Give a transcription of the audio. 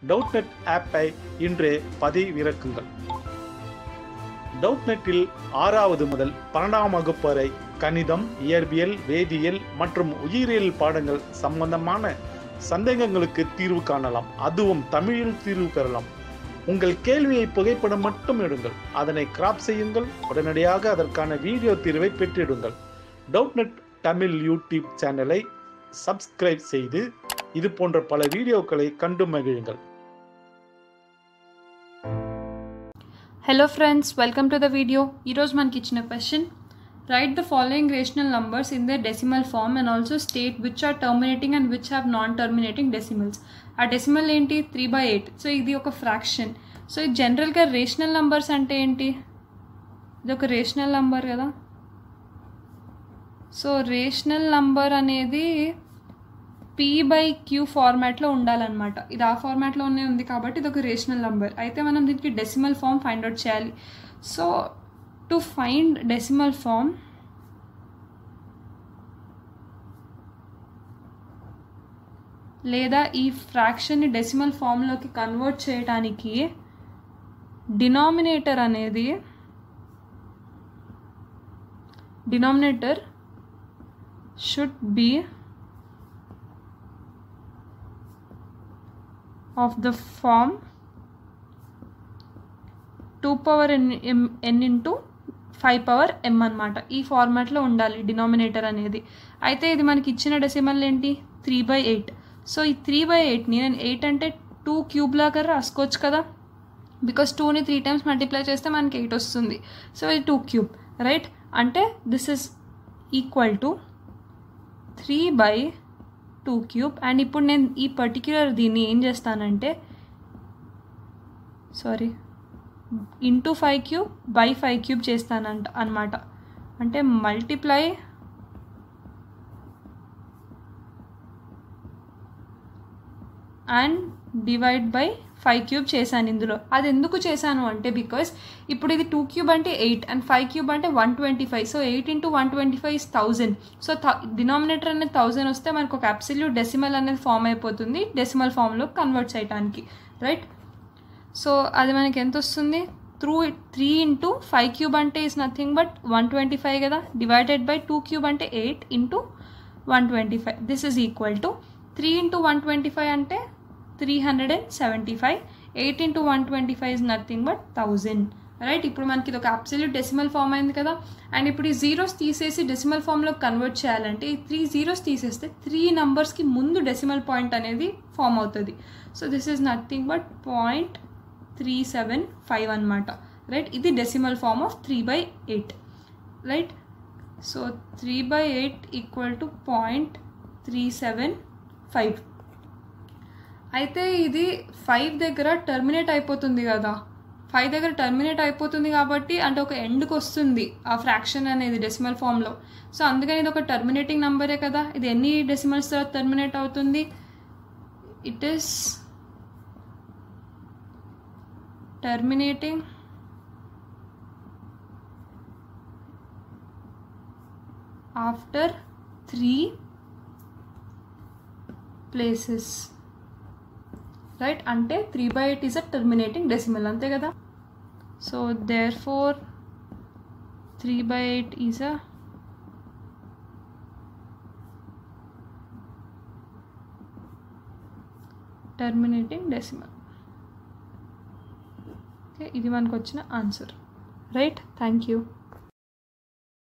டவுட்நெட் ஆப்பை இன்றே பதிவிறக்குங்கள். டவுட்நெட்டில் 6வது முதல் 12ஆம் வகுப்பு வரை கணிதம், இயற்பியல், வேதியியல் மற்றும் உயிரியல் பாடங்கள் சம்பந்தமான சந்தேகங்களுக்கு தீர்வு காணலாம். அதுவும் தமிழில் தீர்வு பெறலாம். உங்கள் கேள்வியை புகைப்படம் மட்டும் எடுங்கள், அதனை கிராப் செய்யுங்கள், உடனடியாக அதற்கான வீடியோ தீர்வை பெற்றிடுங்கள். டவுட்நெட் தமிழ் யூடியூப் சேனலை சப்ஸ்கிரைப் செய்து இது போன்ற பல வீடியோக்களை கண்டு மகிழுங்கள். Hello friends, welcome to the video. ఈరోజు మనకి ఇచ్చిన question, write the following rational numbers in their decimal form and also state which are terminating and which have non-terminating decimals. ఆ డెసిమల్ ఏంటి? 3/8. సో ఇది ఒక ఫ్రాక్షన్. సో ఇది జనరల్గా rational numbers అంటే ఏంటి? ఇది ఒక రేషనల్ నంబర్ కదా. సో రేషనల్ నంబర్ అనేది p/q ఫార్మాట్లో ఉండాలన్నమాట. ఇది ఆ ఫార్మాట్లోనే ఉంది కాబట్టి ఇది ఒక రేషనల్ నంబర్. అయితే మనం దీనికి డెసిమల్ ఫామ్ ఫైండ్ అవుట్ చేయాలి. So to find decimal form లేదా ఈ ఫ్రాక్షన్ని డెసిమల్ ఫామ్లోకి కన్వర్ట్ చేయడానికి denominator should be of the form 2n into 5m అన్నమాట. ఈ ఫార్మాట్లో ఉండాలి డినామినేటర్ అనేది. అయితే ఇది మనకి ఇచ్చిన డెసిమల్ ఏంటి? 3/8. సో ఈ 3/8ని నేను 8 అంటే 2 క్యూబ్ లాగా రాసుకోవచ్చు కదా, బికాస్ 2ని 3 టైమ్స్ మల్టిప్లై చేస్తే మనకి 8 వస్తుంది. సో ఇది 2 క్యూబ్, రైట్? అంటే this is equal to 3/2 cube. And ఇప్పుడు నేను ఈ పర్టిక్యులర్ దీన్ని ఏం చేస్తానంటే ఇంటూ 5 క్యూబ్ బై 5 క్యూబ్ చేస్తానంట అనమాట. అంటే multiply and divide by 5 cube చేశాను ఇందులో. అది ఎందుకు చేశాను అంటే బికాస్ ఇప్పుడు ఇది 2 క్యూబ్ అంటే 8 అండ్ 5 క్యూబ్ అంటే 125. So 8 into 125 is 1000. So denominator అనేది 1000 వస్తే మనకు ఒక అబ్సల్యూట్ డెసిమల్ అనేది ఫామ్ అయిపోతుంది డెసిమల్ ఫామ్లో కన్వర్ట్ చేయడానికి, రైట్? సో అది మనకి ఎంత వస్తుంది? 3 into 5 క్యూబ్ అంటే ఈజ్ నథింగ్ బట్ 125 కదా, డివైడెడ్ బై 2 క్యూబ్ అంటే 8 into 125. This is equal to 3 into 125 అంటే 375. 8 into 125 is nothing but 1000, right? ఇప్పుడు మనకి ఇది ఒక అబ్సల్యూట్ డెసిమల్ ఫామ్ అయింది కదా. అండ్ ఇప్పుడు ఈ జీరోస్ తీసేసి డెసిమల్ ఫామ్లో కన్వర్ట్ చేయాలంటే ఈ 3 జీరోస్ తీసేస్తే 3 నంబర్స్కి ముందు డెసిమల్ పాయింట్ అనేది ఫామ్ అవుతుంది. So this is nothing but 0.375 అనమాట, రైట్? ఇది decimal form of 3/8, right? So 3/8 equal to 0.375. అయితే ఇది 5 దగ్గర టర్మినేట్ అయిపోతుంది కదా. 5 దగ్గర టర్మినేట్ అయిపోతుంది కాబట్టి అంటే ఒక ఎండ్కి వస్తుంది ఆ ఫ్రాక్షన్ అనేది డెసిమల్ ఫామ్లో. సో అందుకని ఇది ఒక టర్మినేటింగ్ నంబరే కదా. ఇది ఎన్ని డెసిమల్స్ తర్వాత టర్మినేట్ అవుతుంది? It is terminating after 3 places, right? అంటే 3/8 ఈజ్ అ టర్మినేటింగ్ డెసిమల్, అంతే కదా. So therefore 3/8 is a terminating decimal. Okay, ఇది మనకు వచ్చిన ఆన్సర్, రైట్? Thank you.